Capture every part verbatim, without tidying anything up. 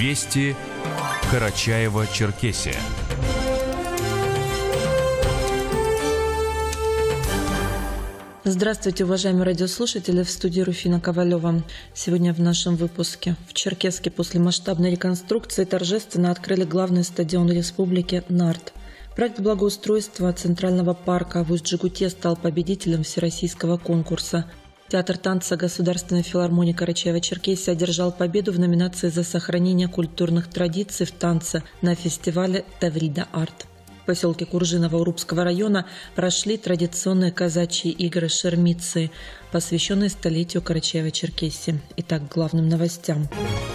Вести Карачаево-Черкесия. Здравствуйте, уважаемые радиослушатели, в студии Руфина Ковалева. Сегодня в нашем выпуске. В Черкесске после масштабной реконструкции торжественно открыли главный стадион республики «Нарт». Проект благоустройства Центрального парка в Усть-Джигуте стал победителем всероссийского конкурса. Театр танца Государственной филармонии Карачаево-Черкесии одержал победу в номинации за сохранение культурных традиций в танце на фестивале «Таврида Арт». В поселке Куржиново Урупского района прошли традиционные казачьи игры «Шермицы», посвященные столетию Карачаево-Черкесии. Итак, к главным новостям.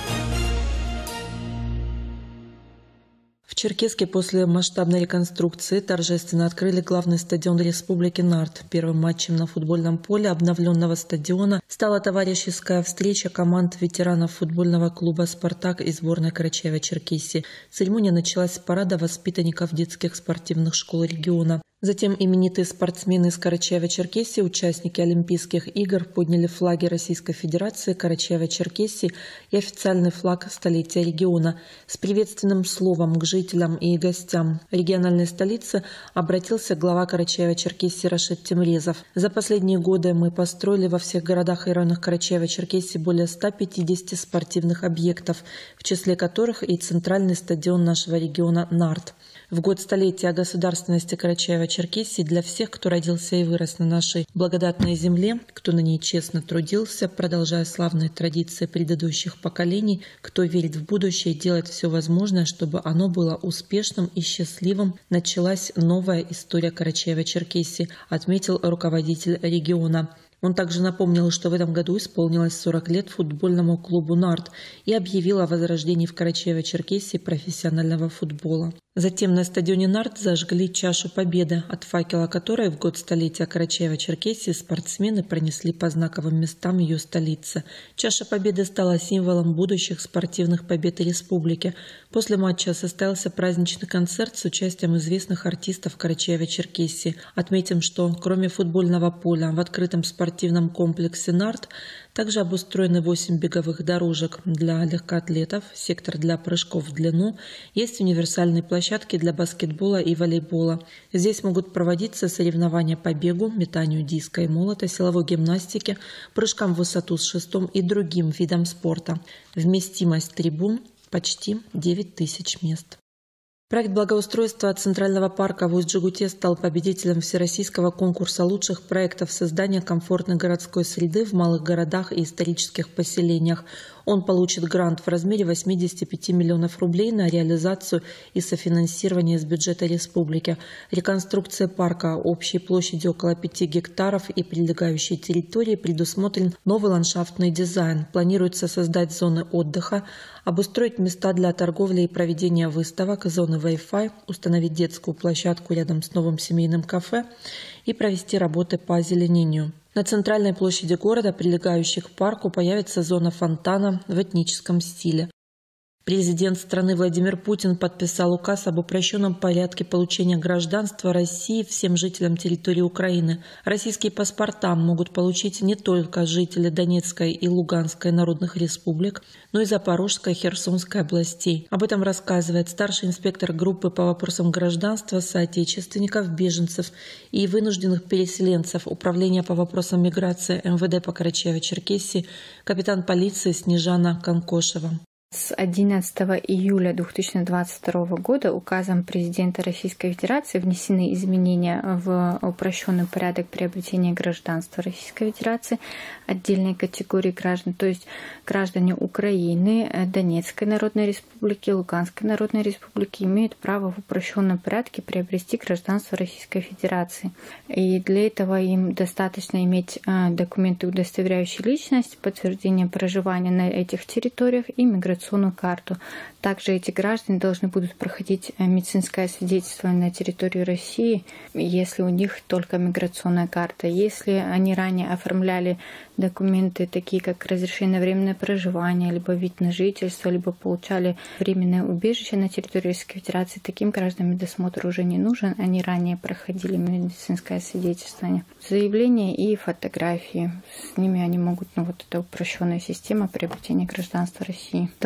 В Черкесске после масштабной реконструкции торжественно открыли главный стадион республики «Нарт». Первым матчем на футбольном поле обновленного стадиона стала товарищеская встреча команд ветеранов футбольного клуба «Спартак» и сборной Карачаево-Черкесии. Церемония началась с парада воспитанников детских спортивных школ региона. Затем именитые спортсмены из Карачаево-Черкесии, участники Олимпийских игр, подняли флаги Российской Федерации, Карачаево-Черкесии и официальный флаг столетия региона. С приветственным словом к жителям и гостям региональной столицы обратился глава Карачаево-Черкесии Рашид Темрезов. За последние годы мы построили во всех городах и районах Карачаево-Черкесии более ста пятидесяти спортивных объектов, в числе которых и центральный стадион нашего региона «Нарт». В год столетия государственности Карачаево-Черкесии для всех, кто родился и вырос на нашей благодатной земле, кто на ней честно трудился, продолжая славные традиции предыдущих поколений, кто верит в будущее и делает все возможное, чтобы оно было успешным и счастливым, началась новая история Карачаево-Черкесии, отметил руководитель региона. Он также напомнил, что в этом году исполнилось сорок лет футбольному клубу «Нарт» и объявил о возрождении в Карачаево-Черкесии профессионального футбола. Затем на стадионе «Нарт» зажгли чашу победы, от факела которой в год столетия Карачаево-Черкесии спортсмены пронесли по знаковым местам ее столицы. Чаша победы стала символом будущих спортивных побед республики. После матча состоялся праздничный концерт с участием известных артистов Карачаево-Черкесии. Отметим, что кроме футбольного поля в открытом спортивном комплексе «Нарт» также обустроены восемь беговых дорожек для легкоатлетов, сектор для прыжков в длину, есть универсальные площадки для баскетбола и волейбола. Здесь могут проводиться соревнования по бегу, метанию диска и молота, силовой гимнастике, прыжкам в высоту с шестом и другим видам спорта. Вместимость трибун почти девять тысяч мест. Проект благоустройства Центрального парка в Усть-Джигуте стал победителем всероссийского конкурса лучших проектов создания комфортной городской среды в малых городах и исторических поселениях. Он получит грант в размере восьмидесяти пяти миллионов рублей на реализацию и софинансирование из бюджета республики. Реконструкция парка общей площадью около пяти гектаров и прилегающей территории предусмотрен новый ландшафтный дизайн. Планируется создать зоны отдыха, обустроить места для торговли и проведения выставок, зоны Wi-Fi, установить детскую площадку рядом с новым семейным кафе и провести работы по озеленению. На центральной площади города, прилегающей к парку, появится зона фонтана в этническом стиле. Президент страны Владимир Путин подписал указ об упрощенном порядке получения гражданства России всем жителям территории Украины. Российские паспорта могут получить не только жители Донецкой и Луганской народных республик, но и Запорожской и Херсонской областей. Об этом рассказывает старший инспектор группы по вопросам гражданства, соотечественников, беженцев и вынужденных переселенцев Управления по вопросам миграции эм вэ дэ по Карачаево-Черкесии капитан полиции Снежана Конкошева. С одиннадцатого июля две тысячи двадцать второго года указом президента Российской Федерации внесены изменения в упрощенный порядок приобретения гражданства Российской Федерации отдельной категории граждан, то есть граждане Украины, Донецкой Народной Республики, Луганской Народной Республики имеют право в упрощенном порядке приобрести гражданство Российской Федерации. И для этого им достаточно иметь документы, удостоверяющие личность, подтверждение проживания на этих территориях и миграционную карту. Также эти граждане должны будут проходить медицинское свидетельствование на территории России, если у них только миграционная карта. Если они ранее оформляли документы, такие как разрешение на временное проживание, либо вид на жительство, либо получали временное убежище на территории Российской Федерации, таким гражданам досмотр уже не нужен. Они ранее проходили медицинское свидетельствование. Заявления и фотографии. С ними они могут, ну вот эта упрощенная система приобретения гражданства России.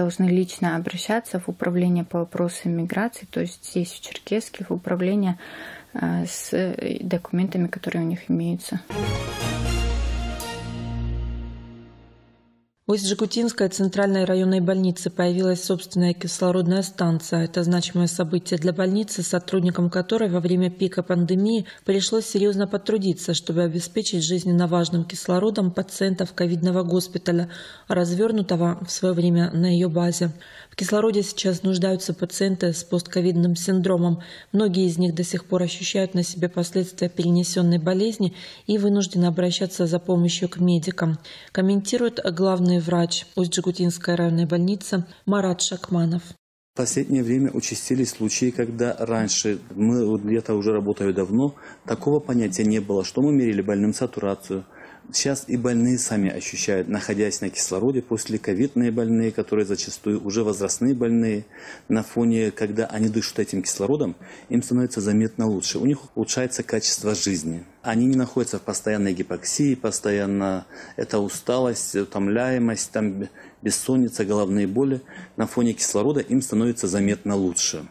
должны лично обращаться в управление по вопросам миграции, то есть здесь в Черкесске, в управление с документами, которые у них имеются. В Усть-Жигутинской центральной районной больнице появилась собственная кислородная станция. Это значимое событие для больницы, сотрудникам которой во время пика пандемии пришлось серьезно потрудиться, чтобы обеспечить жизненно важным кислородом пациентов ковидного госпиталя, развернутого в свое время на ее базе. В кислороде сейчас нуждаются пациенты с постковидным синдромом. Многие из них до сих пор ощущают на себе последствия перенесенной болезни и вынуждены обращаться за помощью к медикам. Комментирует главный врач Усть-Жигутинской районной больницы Марат Шакманов. В последнее время участились случаи, когда раньше, мы где-то уже работаю давно, такого понятия не было, что мы мерили больным сатурацию. Сейчас и больные сами ощущают, находясь на кислороде, после ковидные больные, которые зачастую уже возрастные больные, на фоне, когда они дышат этим кислородом, им становится заметно лучше. У них улучшается качество жизни. Они не находятся в постоянной гипоксии, постоянно это усталость, утомляемость, там, бессонница, головные боли. На фоне кислорода им становится заметно лучше.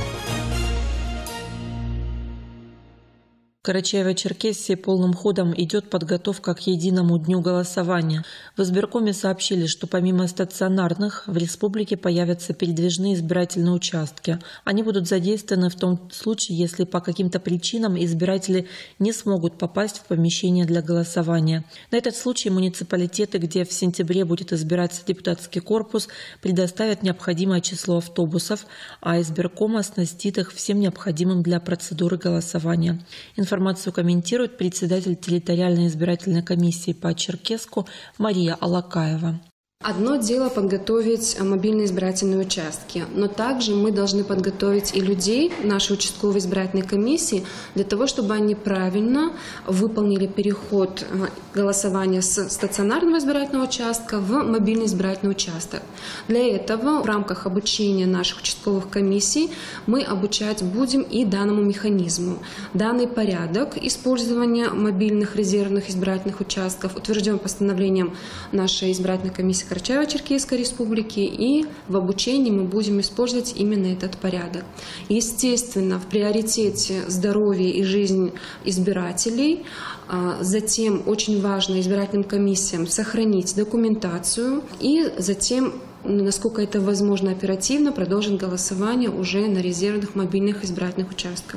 В Карачаево-Черкесии полным ходом идет подготовка к единому дню голосования. В избиркоме сообщили, что помимо стационарных в республике появятся передвижные избирательные участки. Они будут задействованы в том случае, если по каким-то причинам избиратели не смогут попасть в помещение для голосования. На этот случай муниципалитеты, где в сентябре будет избираться депутатский корпус, предоставят необходимое число автобусов, а избирком оснастит их всем необходимым для процедуры голосования. Информацию комментирует председатель территориальной избирательной комиссии по Черкесску Мария Алакаева. Одно дело подготовить мобильные избирательные участки, но также мы должны подготовить и людей нашей участковой избирательной комиссии для того, чтобы они правильно выполнили переход голосования с стационарного избирательного участка в мобильный избирательный участок. Для этого в рамках обучения наших участковых комиссий мы обучать будем и данному механизму. Данный порядок использования мобильных резервных избирательных участков утвержден постановлением нашей избирательной комиссии Карачаево-Черкесской республики, и в обучении мы будем использовать именно этот порядок. Естественно, в приоритете здоровье и жизнь избирателей. Затем очень важно избирательным комиссиям сохранить документацию и затем, насколько это возможно оперативно, продолжить голосование уже на резервных мобильных избирательных участках.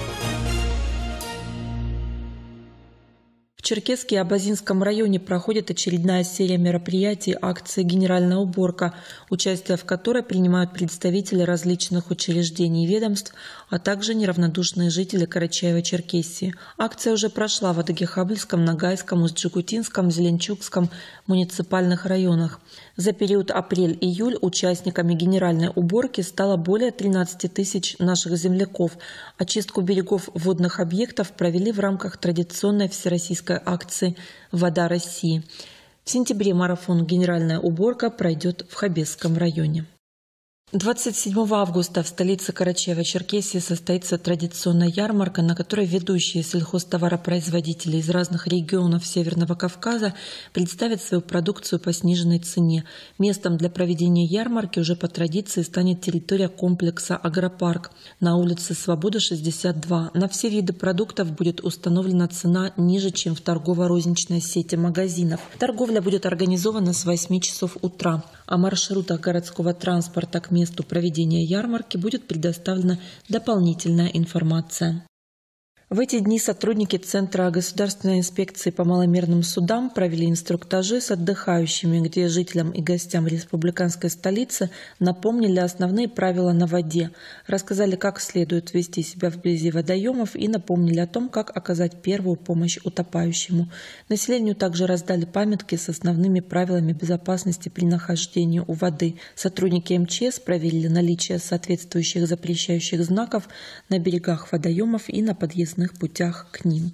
В Черкесске и Абазинском районе проходит очередная серия мероприятий акции «Генеральная уборка», участие в которой принимают представители различных учреждений и ведомств, а также неравнодушные жители Карачаево-Черкесии. Акция уже прошла в Адыгехабльском, Ногайском, Усть-Жигутинском, Зеленчукском муниципальных районах. За период апрель-июль участниками генеральной уборки стало более тринадцати тысяч наших земляков. Очистку берегов водных объектов провели в рамках традиционной всероссийской акции «Вода России». В сентябре марафон «Генеральная уборка» пройдет в Хабесском районе. двадцать седьмого августа в столице Карачаево-Черкесии состоится традиционная ярмарка, на которой ведущие сельхозтоваропроизводители из разных регионов Северного Кавказа представят свою продукцию по сниженной цене. Местом для проведения ярмарки уже по традиции станет территория комплекса «Агропарк» на улице Свободы, шестьдесят два. На все виды продуктов будет установлена цена ниже, чем в торгово-розничной сети магазинов. Торговля будет организована с восьми часов утра. О маршрутах городского транспорта к месту проведения ярмарки будет предоставлена дополнительная информация. В эти дни сотрудники Центра государственной инспекции по маломерным судам провели инструктажи с отдыхающими, где жителям и гостям республиканской столицы напомнили основные правила на воде, рассказали, как следует вести себя вблизи водоемов и напомнили о том, как оказать первую помощь утопающему. Населению также раздали памятки с основными правилами безопасности при нахождении у воды. Сотрудники эм че эс проверили наличие соответствующих запрещающих знаков на берегах водоемов и на подъездных путях к ним.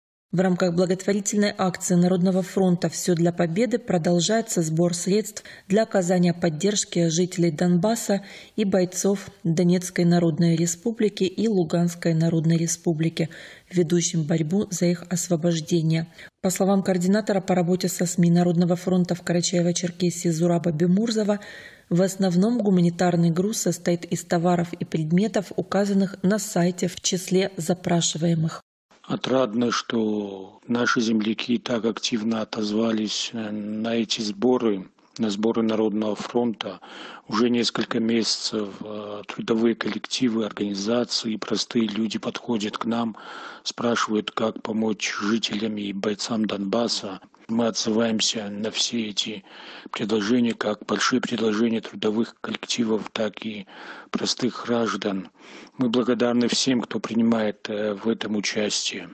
В рамках благотворительной акции Народного фронта «Все для победы» продолжается сбор средств для оказания поддержки жителей Донбасса и бойцов Донецкой Народной Республики и Луганской Народной Республики, ведущим борьбу за их освобождение. По словам координатора по работе со СМИ Народного фронта в Карачаево-Черкесии Зураба Бемурзова, в основном гуманитарный груз состоит из товаров и предметов, указанных на сайте в числе запрашиваемых. Отрадно, что наши земляки так активно отозвались на эти сборы, на сборы Народного фронта. Уже несколько месяцев трудовые коллективы, организации, простые люди подходят к нам, спрашивают, как помочь жителям и бойцам Донбасса. Мы отзываемся на все эти предложения, как большие предложения трудовых коллективов, так и простых граждан. Мы благодарны всем, кто принимает в этом участие.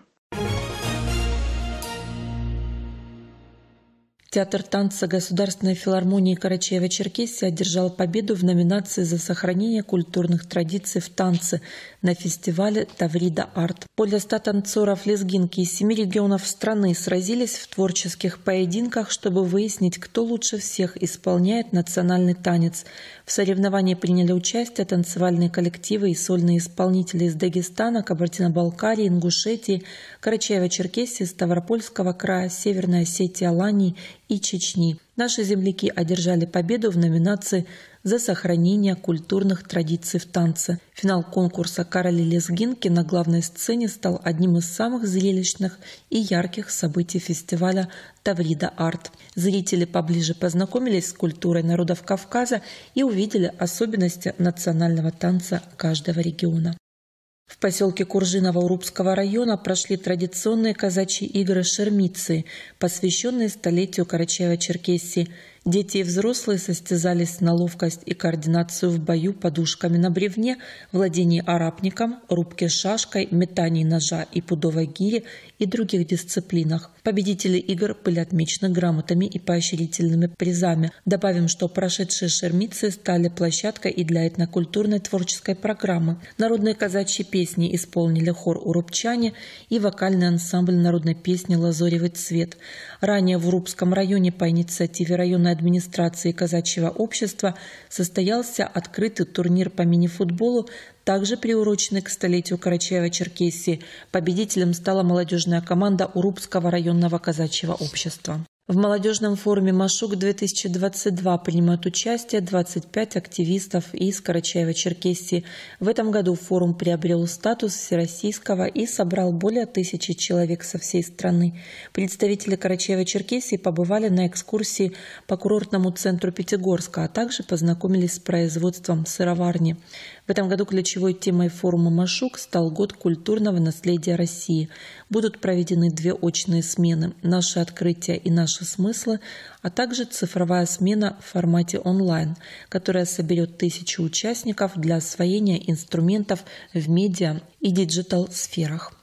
Театр танца Государственной филармонии Карачаево-Черкесии одержал победу в номинации за сохранение культурных традиций в танце на фестивале «Таврида Арт». Более ста танцоров лезгинки из семи регионов страны сразились в творческих поединках, чтобы выяснить, кто лучше всех исполняет национальный танец. В соревновании приняли участие танцевальные коллективы и сольные исполнители из Дагестана, Кабардино-Балкарии, Ингушетии, Карачаево-Черкесии, Ставропольского края, Северной Осетии, Алании и Чечни. Наши земляки одержали победу в номинации «За сохранение культурных традиций в танце». Финал конкурса «Короли лезгинки» на главной сцене стал одним из самых зрелищных и ярких событий фестиваля «Таврида Арт». Зрители поближе познакомились с культурой народов Кавказа и увидели особенности национального танца каждого региона. В поселке Куржиново Урупского района прошли традиционные казачьи игры «Шермицы», посвященные столетию Карачаево-Черкесии. Дети и взрослые состязались на ловкость и координацию в бою подушками на бревне, владении арапником, рубке шашкой, метании ножа и пудовой гири и других дисциплинах. Победители игр были отмечены грамотами и поощрительными призами. Добавим, что прошедшие шермицы стали площадкой и для этнокультурной творческой программы. Народные казачьи песни исполнили хор «Урупчане» и вокальный ансамбль народной песни «Лазоревый цвет». Ранее в Урупском районе по инициативе районной администрации казачьего общества состоялся открытый турнир по мини-футболу, также приуроченный к столетию Карачаево-Черкесии. Победителем стала молодежная команда Урупского районного казачьего общества. В молодежном форуме «Машук-две тысячи двадцать два» принимают участие двадцать пять активистов из Карачаево-Черкесии. В этом году форум приобрел статус всероссийского и собрал более тысячи человек со всей страны. Представители Карачаево-Черкесии побывали на экскурсии по курортному центру Пятигорска, а также познакомились с производством сыроварни. В этом году ключевой темой форума «Машук» стал год культурного наследия России. Будут проведены две очные смены «Наши открытия и наши смыслы», а также цифровая смена в формате онлайн, которая соберет тысячи участников для освоения инструментов в медиа и диджитал-сферах.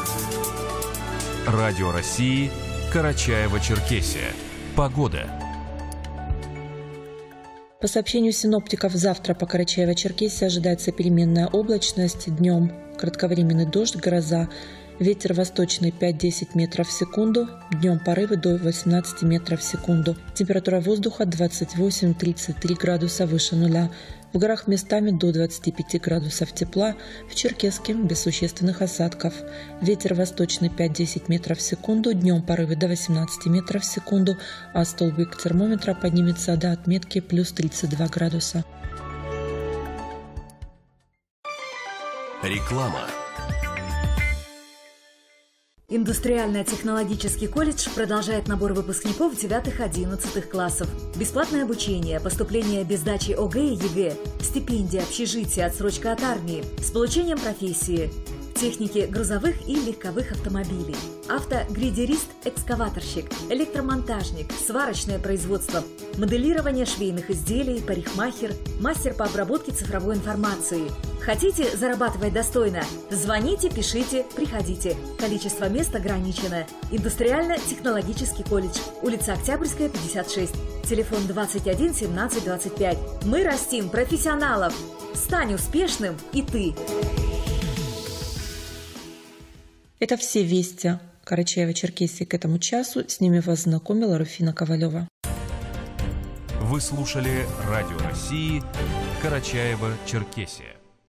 Радио России, Карачаево-Черкесия. Погода. По сообщению синоптиков, завтра по Карачаево-Черкесии ожидается переменная облачность, днем кратковременный дождь, гроза, ветер восточный пять-десять метров в секунду, днем порывы до восемнадцати метров в секунду. Температура воздуха двадцать восемь - тридцать три градуса выше нуля. В горах местами до двадцати пяти градусов тепла, в Черкеске без существенных осадков. Ветер восточный пять-десять метров в секунду, днем порывы до восемнадцати метров в секунду, а столбик термометра поднимется до отметки плюс тридцать два градуса. Реклама. Индустриально-технологический колледж продолжает набор выпускников девятых-одиннадцатых классов. Бесплатное обучение, поступление без сдачи ОГЭ и ЕГЭ, стипендия, общежитие, отсрочка от армии, с получением профессии, техники грузовых и легковых автомобилей, автогрейдерист, экскаваторщик, электромонтажник, сварочное производство, моделирование швейных изделий, парикмахер, мастер по обработке цифровой информации. Хотите зарабатывать достойно? Звоните, пишите, приходите. Количество мест ограничено. Индустриально-технологический колледж. Улица Октябрьская, пятьдесят шесть. Телефон двадцать один семнадцать двадцать пять. Мы растим профессионалов. Стань успешным и ты. Это все вести Карачаево-Черкесии к этому часу. С ними вас знакомила Руфина Ковалева. Вы слушали Радио России, Карачаево-Черкесия.